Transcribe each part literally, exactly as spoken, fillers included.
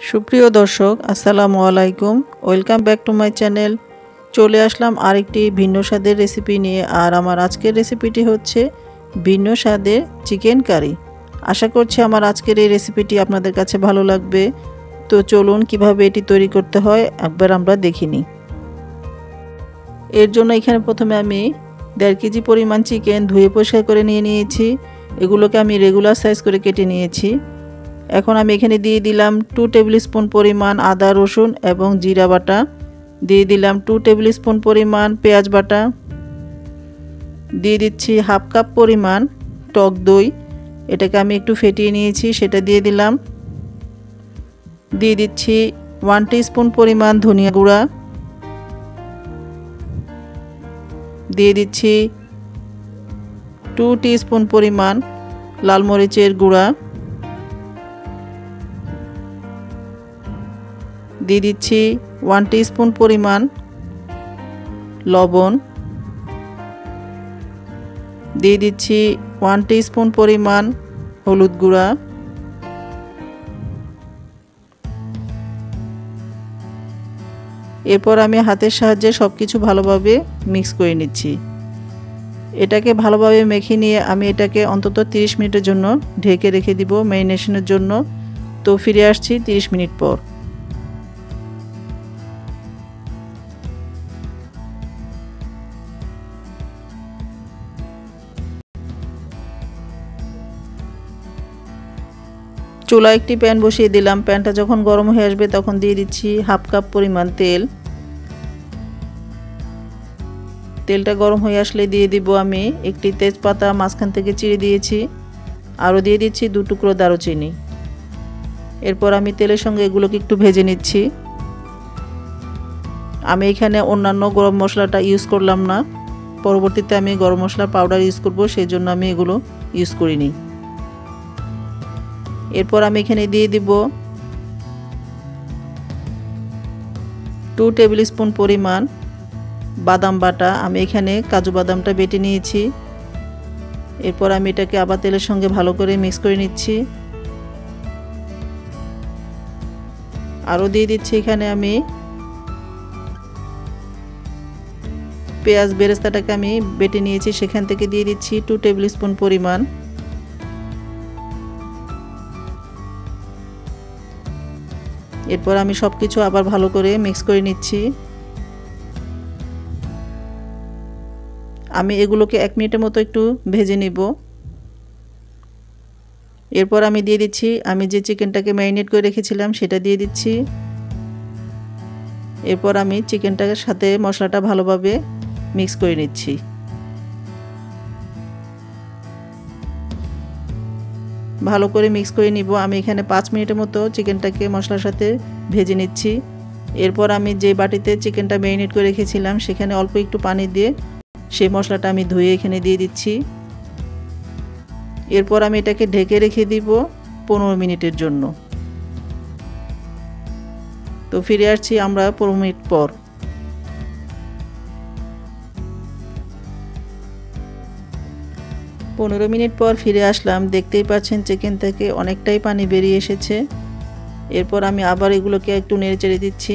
সুপ্রিয় দর্শক আসসালামু আলাইকুম, welcome back to my channel. চলে আসলাম আরেকটি ভিন্ন স্বাদের রেসিপি নিয়ে। আর আমার আজকের রেসিপিটি হচ্ছে ভিন্ন স্বাদের চিকেন কারি। আশা করছি আমার আজকের এই রেসিপিটি আপনাদের কাছে ভালো লাগবে। তো চলুন কিভাবে এটি তৈরি করতে হয় একবার আমরা দেখে নিই। এর জন্য এখানে প্রথমে আমি দেড় কেজি পরিমাণ চিকেন ধুয়ে পরিষ্কার করে নিয়ে নিয়েছি। এগুলোকে আমি রেগুলার সাইজ করে কেটে নিয়েছি। এখন আমি এখানে দিয়ে দিলাম টু টেবিল স্পুন পরিমাণ আদা রসুন এবং জিরা বাটা, দিয়ে দিলাম টু টেবিল স্পুন পরিমাণ পেঁয়াজ বাটা, দিয়ে দিচ্ছি হাফ কাপ পরিমাণ টক দই, এটাকে আমি একটু ফেটিয়ে নিয়েছি সেটা দিয়ে দিলাম। দিয়ে দিচ্ছি ওয়ান টিস্পুন পরিমাণ ধনিয়া গুঁড়া, দিয়ে দিচ্ছি টু টিস্পুন পরিমাণ লাল মরিচের গুঁড়া, দিয়ে দিচ্ছি ওয়ান টিস্পুন পরিমাণ লবণ, দিয়ে দিচ্ছি ওয়ান টিস্পুন পরিমাণ হলুদ গুঁড়া, এরপর আমি হাতের সাহায্যে সব কিছু ভালোভাবে মিক্স করে নিচ্ছি। এটাকে ভালোভাবে মেখে নিয়ে আমি এটাকে অন্তত তিরিশ মিনিটের জন্য ঢেকে রেখে দিব ম্যারিনেশনের জন্য। তো ফিরে আসছি তিরিশ মিনিট পর। চুলায় একটি প্যান বসিয়ে দিলাম। প্যানটা যখন গরম হয়ে আসবে তখন দিয়ে দিচ্ছি হাফ কাপ পরিমাণ তেল। তেলটা গরম হয়ে আসলে দিয়ে দিব আমি একটি তেজপাতা মাঝখান থেকে চিড়ে দিয়েছি, আরও দিয়ে দিচ্ছি দু টুকরো দারুচিনি। এরপর আমি তেলের সঙ্গে এগুলোকে একটু ভেজে নিচ্ছি। আমি এখানে অন্যান্য গরম মশলাটা ইউজ করলাম না, পরবর্তীতে আমি গরম মশলার পাউডার ইউজ করব, সেই জন্য আমি এগুলো ইউজ করিনি। এরপর আমি এখানে দিয়ে দিব টু টেবিল স্পুন পরিমাণ বাদাম বাটা। আমি এখানে কাজু বাদামটা বেটে নিয়েছি। এরপর আমি এটাকে আবার তেলের সঙ্গে ভালো করে মিক্স করে নিচ্ছি। আরও দিয়ে দিচ্ছি এখানে আমি পেঁয়াজ বেরেস্তাটাকে আমি বেটে নিয়েছি, সেখান থেকে দিয়ে দিচ্ছি টু টেবিল স্পুন পরিমাণ। এরপর আমি সব কিছু আবার ভালো করে মিক্স করে নিচ্ছি। আমি এগুলোকে এক মিনিটের মতো একটু ভেজে নিব। এরপর আমি দিয়ে দিচ্ছি আমি যে চিকেনটাকে ম্যারিনেট করে রেখেছিলাম সেটা দিয়ে দিচ্ছি। এরপর আমি চিকেনটার সাথে মশলাটা ভালোভাবে মিক্স করে নিচ্ছি। ভালো করে মিক্স করে নিব। আমি এখানে পাঁচ মিনিটের মতো চিকেনটাকে মশলার সাথে ভেজে নিচ্ছি। এরপর আমি যে বাটিতে চিকেনটা ম্যারিনেট করে রেখেছিলাম সেখানে অল্প একটু পানি দিয়ে সেই মশলাটা আমি ধুয়ে এখানে দিয়ে দিচ্ছি। এরপর আমি এটাকে ঢেকে রেখে দিব পনেরো মিনিটের জন্য। তো ফিরে আসছি আমরা পনেরো মিনিট পর। পনেরো মিনিট পর ফিরে আসলাম। দেখতেই পাচ্ছেন চিকেন থেকে অনেকটাই পানি বেরিয়ে এসেছে। এরপর আমি আবার এগুলোকে একটু নেড়ে চেড়ে দিচ্ছি।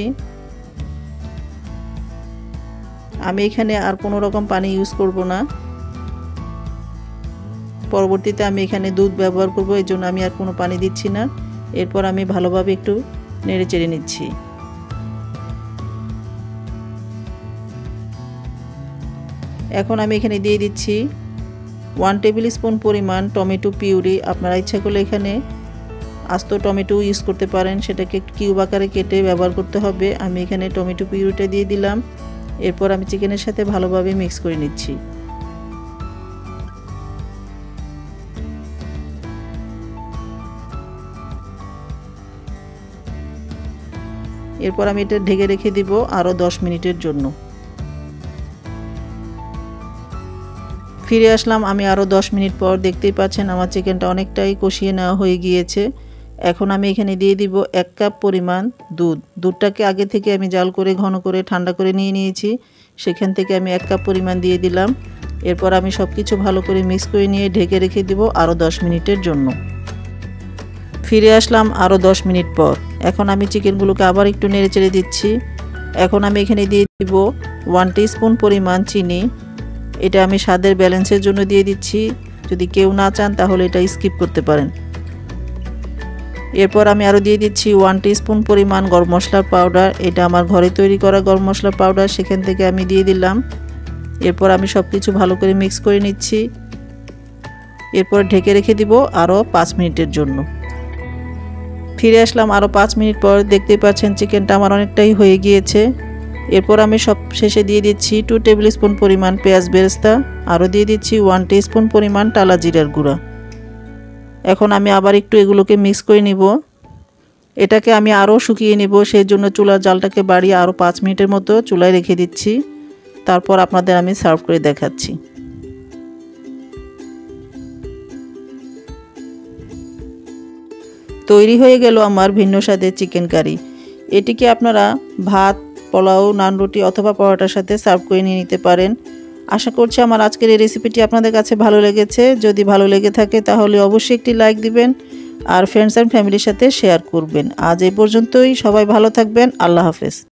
আমি এখানে আর কোনো রকম পানি ইউজ করব না, পরবর্তীতে আমি এখানে দুধ ব্যবহার করব, এই জন্য আমি আর কোনো পানি দিচ্ছি না। এরপর আমি ভালোভাবে একটু নেড়ে চেড়ে নিচ্ছি। এখন আমি এখানে দিয়ে দিচ্ছি ওয়ান টেবিল স্পুন পরিমাণ টমেটো পিউরি। আপনারা ইচ্ছা করলে এখানে আস্ত টমেটো ইউজ করতে পারেন, সেটাকে কিউব আকারে কেটে ব্যবহার করতে হবে। আমি এখানে টমেটো পিউরিটা দিয়ে দিলাম। এরপর আমি চিকেনের সাথে ভালোভাবে মিক্স করে নিচ্ছি। এরপর আমি এটা ঢেকে রেখে দিব আরও দশ মিনিটের জন্য। ফিরে আসলাম আমি আরও দশ মিনিট পর। দেখতেই পাচ্ছেন আমার চিকেনটা অনেকটাই কষিয়ে নেওয়া হয়ে গিয়েছে। এখন আমি এখানে দিয়ে দিব এক কাপ পরিমাণ দুধ। দুধটাকে আগে থেকে আমি জাল করে ঘন করে ঠান্ডা করে নিয়ে নিয়েছি, সেখান থেকে আমি এক কাপ পরিমাণ দিয়ে দিলাম। এরপর আমি সব কিছু ভালো করে মিক্স করে নিয়ে ঢেকে রেখে দেব আরও দশ মিনিটের জন্য। ফিরে আসলাম আরও দশ মিনিট পর। এখন আমি চিকেনগুলোকে আবার একটু নেড়ে চেড়ে দিচ্ছি। এখন আমি এখানে দিয়ে দিব ওয়ান টিস্পুন পরিমাণ চিনি। এটা আমি স্বাদের ব্যালেন্সের জন্য দিয়ে দিচ্ছি, যদি কেউ না চান তাহলে এটা স্কিপ করতে পারেন। এরপর আমি আরও দিয়ে দিচ্ছি ওয়ান টিস্পুন পরিমাণ গরম মশলার পাউডার। এটা আমার ঘরে তৈরি করা গরম মশলার পাউডার, সেখান থেকে আমি দিয়ে দিলাম। এরপর আমি সব কিছু ভালো করে মিক্স করে নিচ্ছি। এরপর ঢেকে রেখে দিব আরও পাঁচ মিনিটের জন্য। ফিরে আসলাম আরও পাঁচ মিনিট পর। দেখতেই পাচ্ছেন চিকেনটা আমার অনেকটাই হয়ে গিয়েছে। এরপর আমি সব শেষে দিয়ে দিচ্ছি টু টেবিল স্পুন পরিমাণ পেঁয়াজ বেরেস্তা, আরও দিয়ে দিচ্ছি ওয়ান টিস্পুন পরিমাণ টালা জিরার গুঁড়া। এখন আমি আবার একটু এগুলোকে মিক্স করে নিব। এটাকে আমি আরও শুকিয়ে নিব, সেই জন্য চুলার জালটাকে বাড়িয়ে আরও পাঁচ মিনিটের মতো চুলায় রেখে দিচ্ছি। তারপর আপনাদের আমি সার্ভ করে দেখাচ্ছি। তৈরি হয়ে গেল আমার ভিন্ন স্বাদের চিকেন কারি। এটিকে আপনারা ভাত, পোলাও, নান রুটি অথবা পরোটার সাথে সার্ভ করে নিয়ে নিতে পারেন। আশা করছি আমার আজকের এই রেসিপিটি আপনাদের কাছে ভালো লেগেছে। যদি ভালো লেগে থাকে তাহলে অবশ্যই একটি লাইক দিবেন আর ফ্রেন্ডস অ্যান্ড ফ্যামিলির সাথে শেয়ার করবেন। আজ এই পর্যন্তই, সবাই ভালো থাকবেন। আল্লাহ হাফেজ।